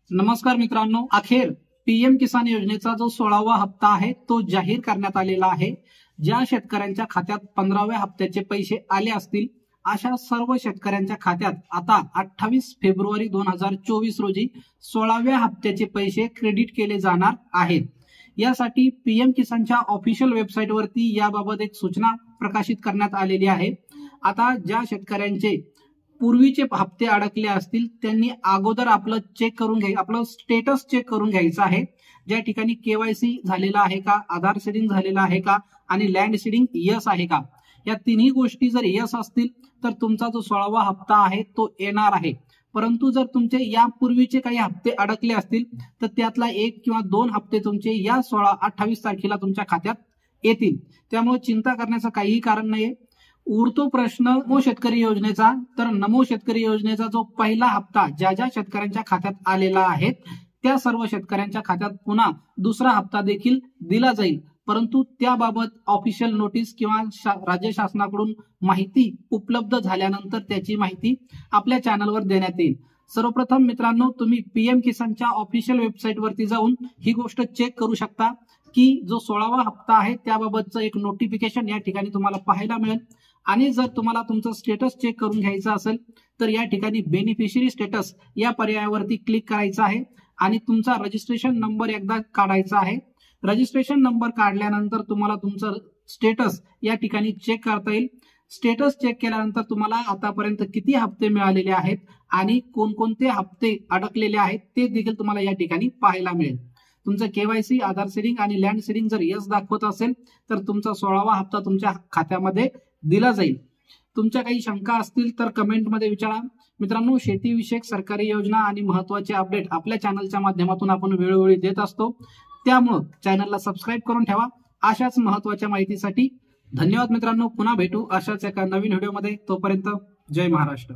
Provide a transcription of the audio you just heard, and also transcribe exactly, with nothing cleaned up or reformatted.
नमस्कार मित्रांनो, अखेर पीएम किसान योजनेचा जो सोळावा हप्ता आहे तो जाहीर करण्यात आलेला आहे। ज्या शेतकऱ्यांच्या खात्यात पंधराव्या हप्त्याचे पैसे आले असतील अशा सर्व शेतकऱ्यांच्या खात्यात आता अठ्ठावीस फेब्रुवारी दोन हजार चोवीस रोजी सोळाव्या हप्त्याचे पैसे क्रेडिट केले जाणार आहेत। यासाठी पीएम किसानच्या ऑफिशियल वेबसाईटवरती याबाबत एक सूचना प्रकाशित करण्यात आलेली आहे। आता ज्या शेतकऱ्यांचे पूर्वीचे हप्ते अडकले असतील त्यांनी अगोदर आपलं चेक करून घ्यायचं, आपलं स्टेटस चेक करून घ्यायचं आहे। ज्या ठिकाणी केवायसी झालेला आहे का, आधार सीडिंग झालेला आहे का आणि लँड सीडिंग यस आहे का, या तिन्ही गोष्टी जर यस असतील तर तुमचा जो सोळावा हप्ता आहे तो येणार आहे। परंतु जर तुमचे यापूर्वीचे काही हप्ते अडकले असतील तर त्यातला एक किंवा दोन हप्ते तुमचे या सोळा अठ्ठावीस तारखेला तुमच्या खात्यात येतील। त्यामुळे चिंता करण्याचं काहीही कारण नाहीये। उरतो प्रश्न नमो शेतकरी योजनेचा, तर नमो शेतकरी योजनेचा जो पहिला हप्ता ज्या ज्या शेतकऱ्यांच्या खात्यात आलेला आहे त्या सर्व शेतकऱ्यांच्या खात्यात पुन्हा दुसरा हप्ता देखील दिला जाईल। परंतु त्याबाबत ऑफिशियल नोटीस किंवा राज्य शासनाकडून माहिती उपलब्ध झाल्यानंतर त्याची माहिती आपल्या चॅनलवर देण्यात येईल। सर्वप्रथम मित्रांनो, तुम्ही पीएम किसानच्या ऑफिशियल वेबसाईट वरती जाऊन ही गोष्ट चेक करू शकता की जो सोळावा हप्ता आहे त्याबाबतचं एक नोटिफिकेशन या ठिकाणी तुम्हाला पाहायला मिळेल। आणि जर तुम्हाला तुमचं स्टेटस चेक करून घ्यायचं असेल तर या ठिकाणी बेनिफिशियरी स्टेटस या पर्यायावरती क्लिक करायचं आहे आणि तुमचा रजिस्ट्रेशन नंबर एकदा काढायचा आहे। रजिस्ट्रेशन नंबर काढल्यानंतर तुम्हाला तुमचं स्टेटस या ठिकाणी चेक करता येईल। स्टेटस चेक केल्यानंतर तुम्हाला आतापर्यंत किती हप्ते मिळालेले आहेत आणि कोणकोणते हप्ते अडकलेले आहेत ते देखील तुम्हाला या ठिकाणी पाहायला मिळेल। तुमचं केवायसी, आधार सीडिंग आणि लँड सीडिंग जर यस दाखवत असेल तर तुमचा सोळावा हप्ता तुमच्या खात्यामध्ये दिला जाईल। तुमच्या काही शंका असतील तर कमेंटमध्ये विचारा। मित्रांनो, शेतीविषयक सरकारी योजना आणि महत्त्वाचे अपडेट आपल्या चॅनलच्या माध्यमातून आपण वेळोवेळी देत असतो, त्यामुळे चॅनलला सबस्क्राईब करून ठेवा अशाच महत्त्वाच्या माहितीसाठी। धन्यवाद मित्रांनो, पुन्हा भेटू अशाच एका नवीन व्हिडिओमध्ये। तोपर्यंत जय महाराष्ट्र।